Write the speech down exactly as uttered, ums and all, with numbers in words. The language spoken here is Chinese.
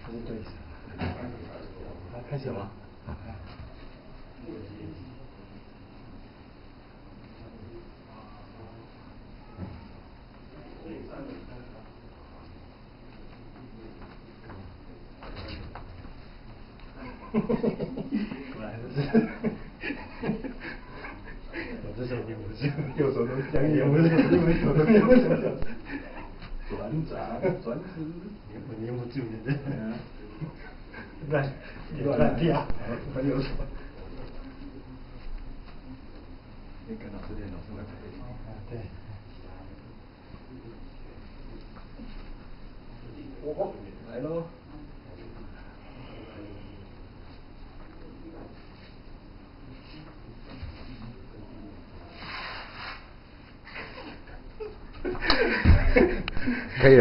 还是对手。好，开始吗？果然是，我这手边不是，右手都僵硬，不是，因为手都僵硬。转掌，转指，我黏不住的，乱乱跳，很有手。你跟老师练，老师会陪你。啊，对。哦，来喽。